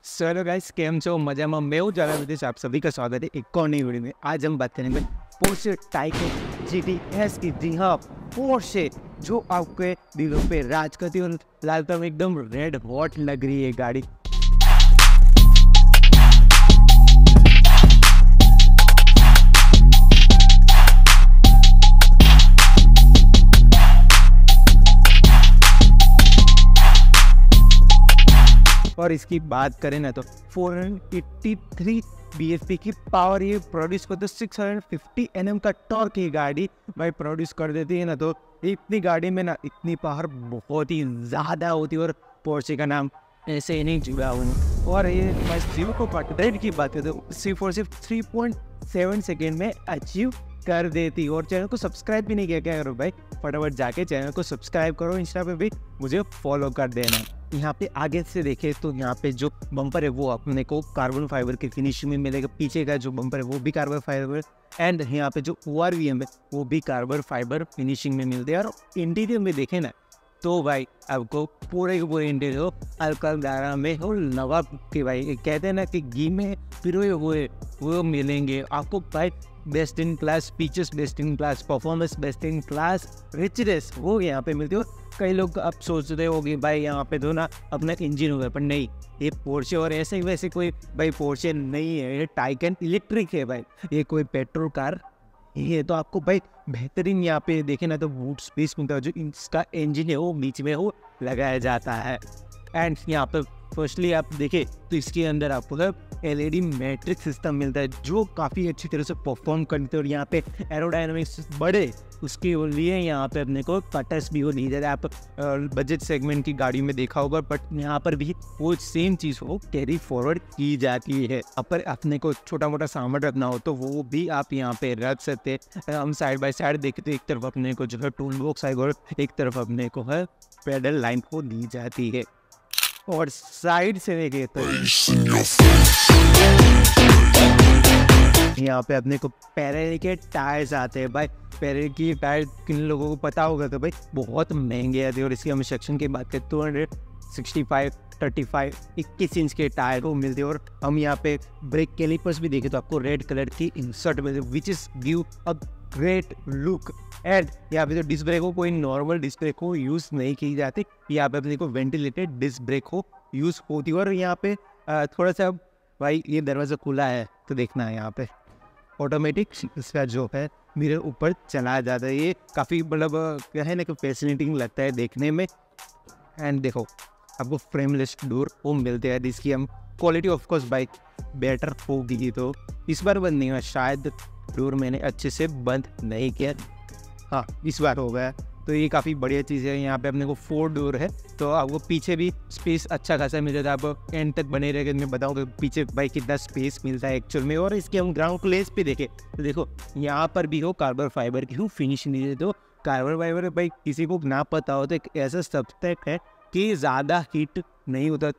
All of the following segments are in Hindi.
हेलो गाइस, केम छो मजामा मैं हूं जाना विदेश। आप सभी का स्वागत है एक और नई वीडियो में। आज हम बात करेंगे पोर्शे टाइकन जीटीएस की। जी हाँ, पोर्शे जो आपके दिलों पे राज करती है और लालता में एकदम रेड हॉट लग रही है गाड़ी। और इसकी बात करें ना तो 483 bhp की पावर ये प्रोड्यूस करते, 650 Nm का टॉर्क ये गाड़ी भाई प्रोड्यूस कर देती है ना। तो इतनी गाड़ी में ना इतनी पावर बहुत ही ज़्यादा होती है और पोर्शे का नाम ऐसे ही नहीं जुड़ा हुआ। और ये मैं जीरो को रेट की बात करते तो सिर्फ 3.7 सेकेंड में अचीव कर देती। और चैनल को सब्सक्राइब भी नहीं किया क्या करो भाई, फटाफट जाके चैनल को सब्सक्राइब करो, इंस्टा पे भी मुझे फॉलो कर देना। यहाँ पे आगे से देखे तो यहाँ पे जो बम्पर है वो अपने को कार्बन फाइबर की फिनिशिंग में मिलेगा। पीछे का जो बम्पर है वो भी कार्बन फाइबर एंड यहाँ पे जो ORVM है वो भी कार्बन फाइबर फिनिशिंग में मिलते हैं। और इंटीरियर में देखे ना तो भाई आपको पूरे के पूरे इंटीरियर अलकदारा में हो नवाब के भाई कहते हैं ना कि घी में पिरोए हुए वो मिलेंगे आपको भाई। Best in class features, best in class performance, best in class richness वो यहाँ पे मिलती है। और कई लोग अब सोच रहे हो कि भाई यहाँ पे तो ना अपना इंजन होगा, पर नहीं, ये पोर्शे और ऐसे ही वैसे कोई भाई पोर्शे नहीं है, ये टाइकन इलेक्ट्रिक है भाई, ये कोई पेट्रोल कार ये तो आपको भाई बेहतरीन यहाँ पे देखे ना तो बूट स्पेस मिलता है। जो इसका इंजन है वो बीच में वो लगाया जाता है। एंड यहाँ पे फर्स्टली आप देखें तो इसके अंदर आपको LED मैट्रिक्स सिस्टम मिलता है जो काफ़ी अच्छी तरह से परफॉर्म करते हैं। और यहाँ पे एरोडायनामिक्स बड़े उसके लिए यहाँ पे अपने को कटर्स भी हो ली जाए। आप बजट सेगमेंट की गाड़ी में देखा होगा, बट यहाँ पर भी वो सेम चीज़ हो कैरी फॉरवर्ड की जाती है। अपर अपने को छोटा मोटा सामान रखना हो तो वो भी आप यहाँ पे रख सकते हैं। हम साइड बाय साइड देखते तो एक तरफ अपने को जो है टूल बॉक्स आएगा और एक तरफ अपने को है पेडल लाइन को दी जाती है। और साइड से देखे तो यहाँ पे अपने को पैरेलल के टायर्स आते हैं भाई। पैरेलल की टायर किन लोगों को पता होगा तो भाई बहुत महंगे आते हैं। और इसकी हम सेक्शन की बात करें 265, 35, 21 इंच के टायर को मिलते हैं। और हम यहाँ पे ब्रेक कैलिपर्स भी देखें तो आपको रेड कलर की इंसर्ट मिलती है which is give a great look. And यहाँ पे जो डिस्क ब्रेक हो कोई नॉर्मल डिस्क ब्रेक हो यूज़ नहीं की जाती, यहाँ पे अपने को वेंटिलेटेड डिस्क ब्रेक हो यूज़ होती है। और यहाँ पे थोड़ा सा भाई ये दरवाज़ा खुला है तो देखना है यहाँ पे ऑटोमेटिक इसका जो है मिरर ऊपर चला जाता है। ये काफ़ी मतलब क्या है ना कि फैसिनेटिंग लगता है देखने में। एंड देखो आपको फ्रेमलेस डोर वो मिलते हैं जिसकी हम quality of course bike better होगी। तो इस बार बंद नहीं हुआ, शायद डोर मैंने अच्छे से बंद नहीं किया, हाँ इस बार हो गया। तो ये काफ़ी बढ़िया चीज़ है। यहाँ पे अपने को 4 डोर है तो आपको पीछे भी स्पेस अच्छा खासा मिल जाता है। आप एंड तक बने रहेगा, मैं बताऊँ पीछे भाई कितना स्पेस मिलता है एक्चुअल में। और इसके हम ग्राउंड प्लेस पे देखें तो देखो यहाँ पर भी हो कार्बन फाइबर की हो फिनिशिंग दी। तो कार्बन फाइबर भाई किसी को ना पता हो तो एक ऐसा सब्सटेंस है कि ज़्यादा हीट नहीं होता।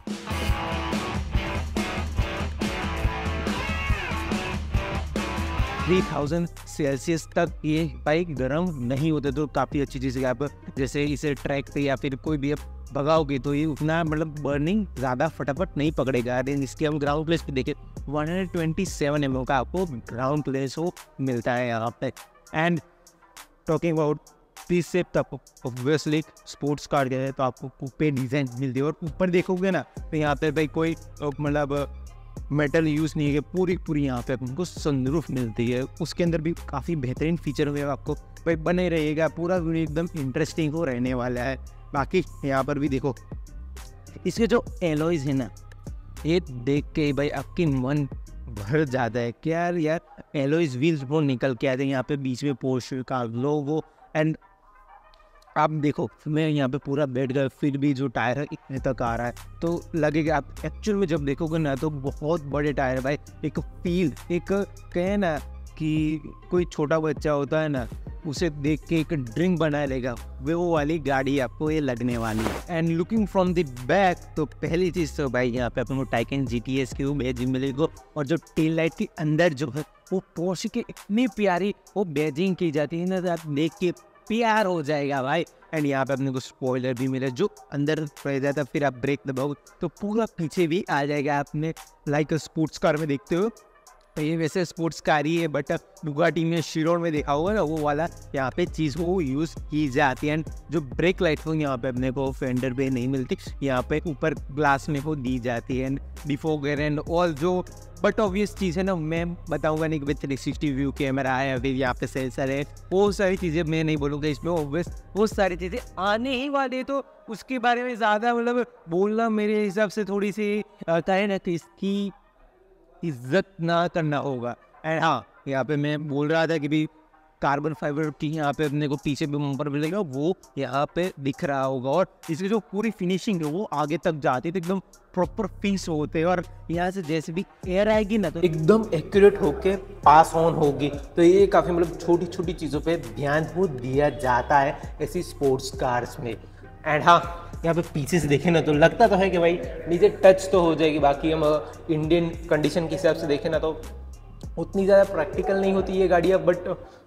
3000 सेल्सियस तक ये बाइक गर्म नहीं होते। तो काफ़ी अच्छी चीज़ है। आप जैसे इसे ट्रैक पे या फिर कोई भी आप भगाओगे तो ये उतना मतलब बर्निंग ज़्यादा फटाफट नहीं पकड़ेगा। इसके हम ग्राउंड प्लेस पे देखें 127 mm का आपको ग्राउंड प्लेस हो मिलता है यहाँ पे। एंड टॉकिंग अबाउट पीस सेप तक ऑब्वियसली स्पोर्ट्स कार के है तो आपको कूपे डिज़ाइन मिलती है। और ऊपर देखोगे ना तो यहाँ पे भाई कोई मतलब मेटल यूज़ नहीं है, पूरी यहाँ पे आपको सनरूफ मिलती है। उसके अंदर भी काफ़ी बेहतरीन फीचर हुए आपको भाई बने रहेगा। पूरा वीडियो एकदम इंटरेस्टिंग हो रहने वाला है। बाकी यहाँ पर भी देखो इसके जो एलॉयज़ है ना ये देख के भाई आपकी मन भर जाता है कि यार एलॉयज़ व्हील्स वो निकल के आते हैं। यहाँ पे बीच में पोर्शे का लोगो एंड आप देखो मैं यहाँ पे पूरा बैठ गया फिर भी जो टायर है इतने तक आ रहा है तो लगेगा। आप एक्चुअल में जब देखोगे ना तो बहुत बड़े टायर है भाई। एक फील एक कहे ना कि कोई छोटा बच्चा होता है ना उसे देख के एक ड्रिंक बना लेगा, वो वाली गाड़ी आपको ये लगने वाली है। And looking from the back तो पहली चीज़ तो भाई यहाँ पे अपने टाइकन GTS की बैजिंग मिलेगी। और जो टेल लाइट के अंदर जो है वो पोर्शे की इतनी प्यारी वो बैजिंग की जाती है ना, आप देख के प्यार हो जाएगा भाई। एंड यहाँ पे अपने को स्पॉइलर भी मिला जो अंदर रह जाता, फिर आप ब्रेक दबाओ तो पूरा पीछे भी आ जाएगा। आपने लाइक स्पोर्ट्स कार में देखते हो, तो ये वैसे स्पोर्ट्स कार ही है, बट बुगाटी में शिरोन में देखा होगा ना, वो वाला यहाँ पे चीज़ वो यूज़ की जाती है। एंड जो ब्रेक लाइट हो यहाँ पे अपने को फेंडर पे नहीं मिलती, यहाँ पे ऊपर ग्लास में वो दी जाती है। एंड डिफोगर एंड ऑल जो बट ऑब्वियस चीज़ है ना, मैं बताऊंगा नहीं कि भाई 360 व्यू कैमरा है, फिर यहाँ पे सेंसर है, वो सारी चीज़ें मैं नहीं बोलूँगा इसमें। ऑब्वियस वो सारी चीज़ें आने ही वाले, तो उसके बारे में ज़्यादा मतलब बोलना मेरे हिसाब से थोड़ी सी कहे ना कि इसकी इज्जत ना करना होगा। एंड हाँ, यहाँ पे मैं बोल रहा था कि भी कार्बन फाइबर की यहाँ पे अपने को पीछे भी बम्पर मिलेगा, वो यहाँ पे दिख रहा होगा। और इसकी जो पूरी फिनिशिंग है वो आगे तक जाती है, तो एकदम प्रॉपर फिक्स होते हैं। और यहाँ से जैसे भी एयर आएगी ना तो एकदम एक्यूरेट होके पास ऑन होगी। तो ये काफ़ी मतलब छोटी छोटी चीज़ों पे ध्यान वो दिया जाता है ऐसी स्पोर्ट्स कार्स में। एंड हाँ, यहाँ पे पीछे से देखें ना तो लगता तो है कि भाई नीचे टच तो हो जाएगी, बाकी हम इंडियन कंडीशन के हिसाब से देखें ना तो उतनी ज़्यादा प्रैक्टिकल नहीं होती ये गाड़ियाँ। बट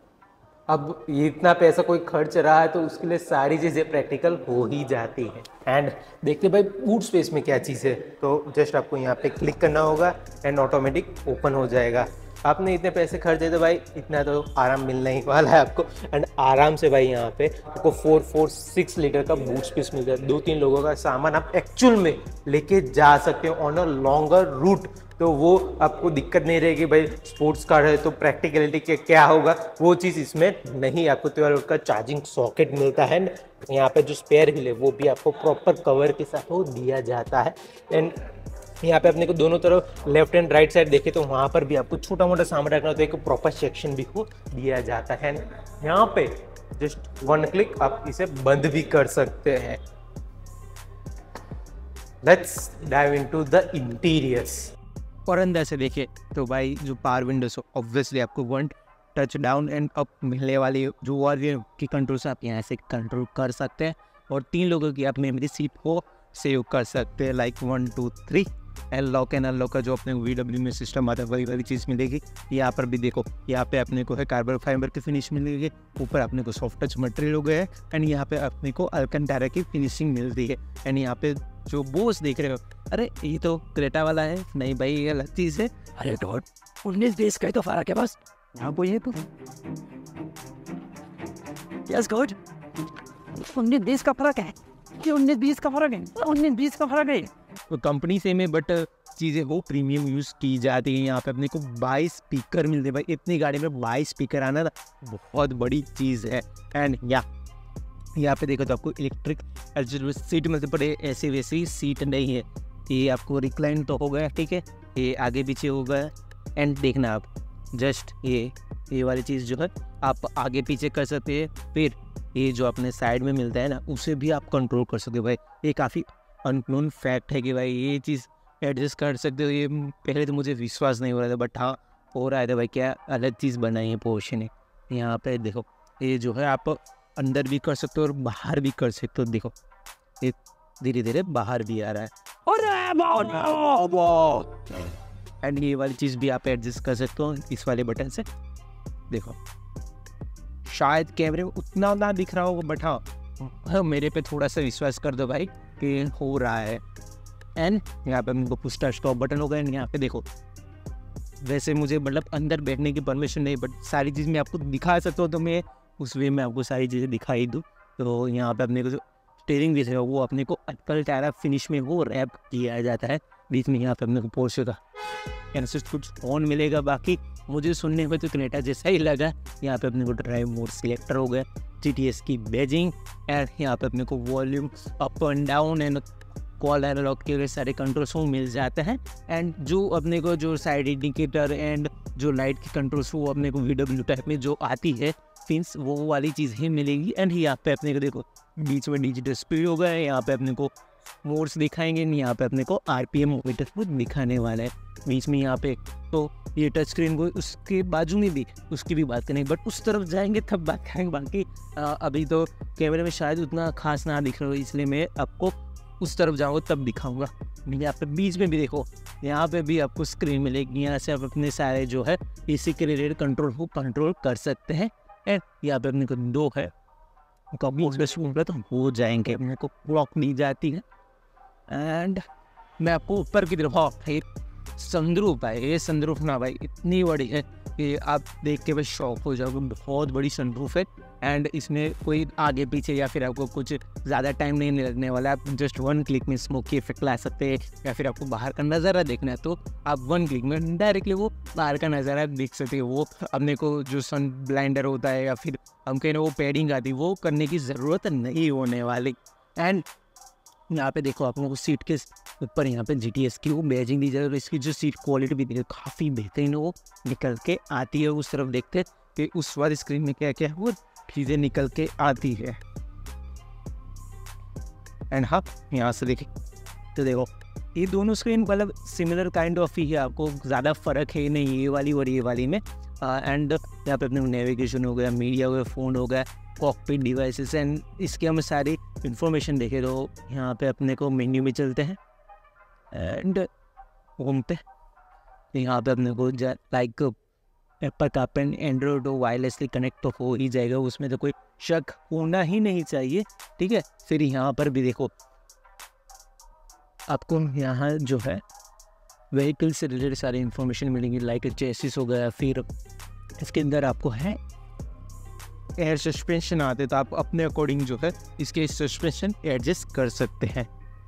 अब ये इतना पैसा कोई खर्च रहा है तो उसके लिए सारी चीज़ें प्रैक्टिकल हो ही जाती हैं। एंड देखते भाई बूट स्पेस में क्या चीज़ है, तो जस्ट आपको यहाँ पे क्लिक करना होगा एंड ऑटोमेटिक ओपन हो जाएगा। आपने इतने पैसे खर्चे तो भाई इतना तो आराम मिलना ही वाला है आपको। एंड आराम से भाई यहाँ पे आपको 446 लीटर का बूट स्पेस मिल जाए। 2-3 लोगों का सामान आप एक्चुअल में लेके जा सकते हो ऑन अ लॉन्गर रूट, तो वो आपको दिक्कत नहीं रहेगी। भाई स्पोर्ट्स कार है तो प्रैक्टिकलिटी के क्या होगा वो चीज़ इसमें नहीं। आपको 12 वोल्ट का चार्जिंग सॉकेट मिलता है। यहाँ पे जो स्पेयर व्हील है वो भी आपको प्रॉपर कवर के साथ वो दिया जाता है। एंड यहाँ पे अपने को दोनों तरफ लेफ्ट एंड राइट साइड देखे तो वहाँ पर भी आपको छोटा मोटा सामान रखना, तो एक प्रॉपर सेक्शन भी को दिया जाता है। यहाँ पे जस्ट 1 क्लिक आप इसे बंद भी कर सकते हैं। Let's dive into the interiors. और अंदर से देखे तो भाई जो पावर विंडोज ऑब्वियसली आपको 1 टच डाउन एंड अप मिलने वाली जो वॉल्यूम की कंट्रोल्स आप यहाँ से कंट्रोल कर सकते हैं। और 3 लोगों की आप मेमोरी सीट को सेव कर सकते हैं, like 1 2 3। And lock and unlock का जो अपने VW में सिस्टम आता है वही वाली चीज़ मिलेगी। यहाँ पर भी देखो, यहाँ पे अपने को है कार्बन फाइबर की फिनिश मिलेगी, ऊपर अपने को सॉफ्ट टच मटेरियल हो गया है। एंड यहाँ पे अपने को अल्कंटारा की फिनिशिंग मिलती है। एंड यहाँ पे जो बोस देख रहे हो, अरे ये तो क्रेटा वाला है, नहीं भाई ये अलग चीज़ है। अरे डॉट 19-20 का ही तो फर्क है बस, यहाँ को ये तो यस गुड 19-20 का फर्क है, ये 19-20 का फर्क है, 19-20 का फर्क है। तो कंपनी से में बट चीज़ें वो प्रीमियम यूज़ की जाती है। यहाँ पे अपने को 22 स्पीकर मिलते हैं भाई। इतनी गाड़ी में 22 स्पीकर आना ना बहुत बड़ी चीज़ है। एंड यहाँ पे देखो तो आपको इलेक्ट्रिक सीट मिलती पड़े, ऐसे वैसी सीट नहीं है। ये आपको रिक्लाइन तो हो गया, ठीक है, ये आगे पीछे हो गया। एंड देखना आप जस्ट ये वाली चीज़ जो है आप आगे पीछे कर सकते हैं। फिर ये जो अपने साइड में मिलता है ना उसे भी आप कंट्रोल कर सकते हो भाई। ये काफ़ी अननोन फैक्ट है कि भाई ये चीज़ एडजस्ट कर सकते हो। ये पहले तो मुझे विश्वास नहीं हो रहा था, बट हाँ हो रहा था भाई। क्या अलग चीज़ बनाई है पोर्शन ने। यहाँ पे देखो ये जो है आप अंदर भी कर सकते हो और बाहर भी कर सकते हो। देखो ये धीरे धीरे बाहर भी आ रहा है। एंड ये वाली चीज़ भी आप एडजस्ट कर सकते हो इस वाले बटन से। देखो शायद कैमरे में उतना ना दिख रहा होगा, बट हाँ मेरे पे थोड़ा सा विश्वास कर दो भाई कि हो रहा है। एंड यहाँ पे हमको पुश स्टॉप बटन हो गया। एंड यहाँ पे देखो, वैसे मुझे मतलब अंदर बैठने की परमिशन नहीं, बट सारी चीज़ मैं आपको दिखा सकता हूँ, तो मैं उस वे में आपको सारी चीज़ें दिखाई दूँ। तो यहाँ पे अपने को जो स्टीयरिंग भी है वो अपने को अल्कंटारा फिनिश में वो रैप किया जाता है। बीच में यहाँ पे अपने को पोर्शे का एनएसएस कुछ ऑन मिलेगा। बाकी मुझे सुनने में तो क्रेटा जैसा ही लगा। यहाँ पे अपने को ड्राइव मोड सिलेक्टर हो गया, GTS की बैजिंग। एंड यहाँ पे अपने को volume up and down and call analog के सारे कंट्रोल्स वो मिल जाते हैं। एंड जो अपने को जो साइड इंडिकेटर एंड जो लाइट की कंट्रोल्स वो अपने को VW टाइप में जो आती है फिंस वो वाली चीज़ ही मिलेगी। एंड यहाँ पे अपने को देखो बीच में डिजिटल स्पीड हो गया है। यहाँ पे अपने को मोड्स दिखाएंगे, यहाँ पे अपने को RPM मीटर वो दिखाने वाला है बीच में। यहाँ पे तो ये टच स्क्रीन को उसके बाजू में भी उसकी भी बात करेंगे, बट उस तरफ जाएंगे तब बात करेंगे। बाकी अभी तो कैमरे में शायद उतना खास ना दिख रहा हो, इसलिए मैं आपको उस तरफ जाऊँगा तब दिखाऊंगा। यहाँ पे बीच में भी देखो, यहाँ पे भी आपको स्क्रीन मिलेगी। यहाँ से आप अपने सारे जो है AC के रिलेटेड कंट्रोल को कंट्रोल कर सकते हैं। एंड यहाँ पे अपने को 2 है कभी तो हो जाएंगे, मेरे को क्लॉक दी जाती है। एंड मैं आपको ऊपर की तरफ, हाँ सनरूफ है, ये सनरूफ ना भाई इतनी बड़ी है कि आप देख के बस शॉक हो जाओगे, बहुत बड़ी सनरूफ है। एंड इसमें कोई आगे पीछे या फिर आपको कुछ ज़्यादा टाइम नहीं लगने वाला, आप जस्ट 1 क्लिक में स्मोकी इफेक्ट ला सकते हैं, या फिर आपको बाहर का नज़ारा देखना है तो आप 1 क्लिक में डायरेक्टली वो बाहर का नज़ारा देख सकते हो। वो अपने को जो सन ब्लाइंडर होता है या फिर हम कहें वो पैडिंग आती है वो करने की ज़रूरत नहीं होने वाली। एंड यहाँ पे देखो आप लोगों को सीट के ऊपर यहाँ पे GTS की वो बैजिंग दी जाए और इसकी जो सीट क्वालिटी भी दी काफ़ी बेहतरीन वो निकल के आती है। उस तरफ देखते कि उस वाली स्क्रीन में क्या क्या वो चीज़ें निकल के आती है। एंड हाँ यहाँ से देखें तो देखो ये दोनों स्क्रीन मतलब सिमिलर काइंड ऑफ ही है, आपको ज़्यादा फ़र्क है नहीं ये वाली और ये वाली में। एंड यहाँ पे अपने नेविगेशन हो गया, मीडिया हो गया, फ़ोन हो गया, कॉकपिट डिवाइसेस, एंड इसके हमें सारी इन्फॉर्मेशन देखे तो यहाँ पे अपने को मेन्यू में चलते हैं एंड होम पे यहाँ पे अपने को लाइक एप्पल का पेन एंड्रॉयड वायरलेसली कनेक्ट तो हो ही जाएगा, उसमें तो कोई शक होना ही नहीं चाहिए, ठीक है। फिर यहाँ पर भी देखो आपको यहाँ जो है व्हीकल से रिलेटेड सारी इन्फॉर्मेशन मिलेंगी, लाइक चेसिस हो गया, फिर इसके अंदर आपको है एयर सस्पेंशन आते तो आप अपने अकॉर्डिंग जो है इसके सस्पेंशन एडजस्ट कर सकते हैं।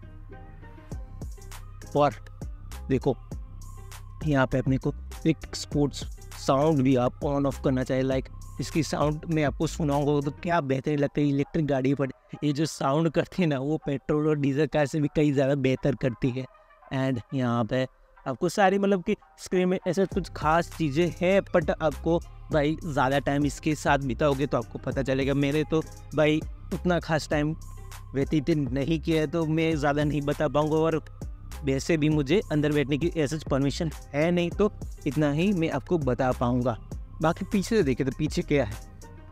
और देखो यहाँ पे अपने को एक स्पोर्ट्स साउंड भी आप ऑन ऑफ करना चाहिए, लाइक इसकी साउंड में आपको सुनाऊंगा तो क्या बेहतरीन लगता है। इलेक्ट्रिक गाड़ी पर ये जो साउंड करती है ना वो पेट्रोल और डीजल कार से भी कई ज़्यादा बेहतर करती है। एंड यहाँ पे आपको सारी मतलब कि स्क्रीन में ऐसे कुछ खास चीज़ें हैं, बट आपको भाई ज़्यादा टाइम इसके साथ बिताओगे तो आपको पता चलेगा। मेरे तो भाई उतना खास टाइम व्यतीत नहीं किया है तो मैं ज़्यादा नहीं बता पाऊँगा, और वैसे भी मुझे अंदर बैठने की ऐसा परमिशन है नहीं, तो इतना ही मैं आपको बता पाऊँगा। बाकी पीछे से देखे तो पीछे क्या है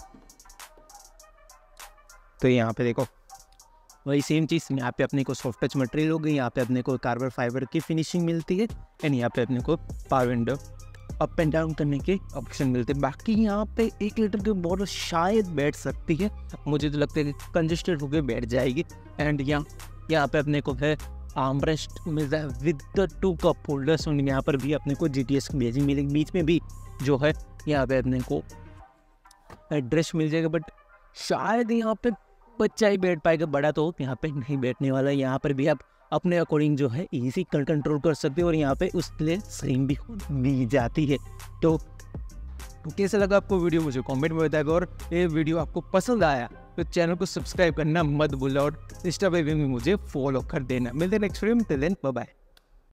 तो यहाँ पे देखो वही सेम चीज़, यहाँ पे अपने को सॉफ्ट टच मटेरियल हो गई, यहाँ पे अपने को कार्बन फाइबर की फिनिशिंग मिलती है, एंड यहाँ पे अपने को power window up and down करने के ऑप्शन मिलते हैं। बाकी यहाँ पे 1 लीटर की बॉटल शायद बैठ सकती है, मुझे तो लगता है कि कंजेस्टेड होकर बैठ जाएगी। एंड यहाँ पे अपने को है आर्मरेस्ट मिलता है विद द 2 कप होल्डर्स, और यहाँ पर भी अपने को GTS की बैजिंग मिलेगी। बीच में भी जो है यहाँ पे अपने को एड्रेस मिल जाएगा, बट शायद यहाँ पे बच्चा ही बैठ पाएगा, बड़ा तो यहाँ पे नहीं बैठने वाला। यहाँ पर भी आप अपने अकॉर्डिंग जो है इजी कंट्रोल कर सकते हो, और यहाँ पे उसके लिए स्क्रीन भी दी जाती है। तो कैसा लगा आपको वीडियो मुझे कमेंट में बताएगा, और ये वीडियो आपको पसंद आया तो चैनल को सब्सक्राइब करना मत भूलना, और इंस्टा पे भी मुझे फॉलो कर देना। मिलते हैं नेक्स्ट वीडियो में, टिल देन बाय बाय।